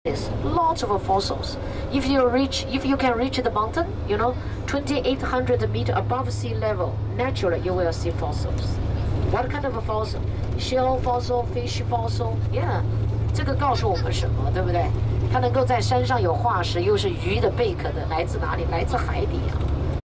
lots of fossils. If you can reach the mountain, 2,800 meters above sea level, naturally you will see fossils. What kind of a fossil? Shell fossil, fish fossil, yeah. 这个告诉我们什么，对不对？它能够在山上有化石，又是鱼的贝壳的，来自哪里？来自海底啊。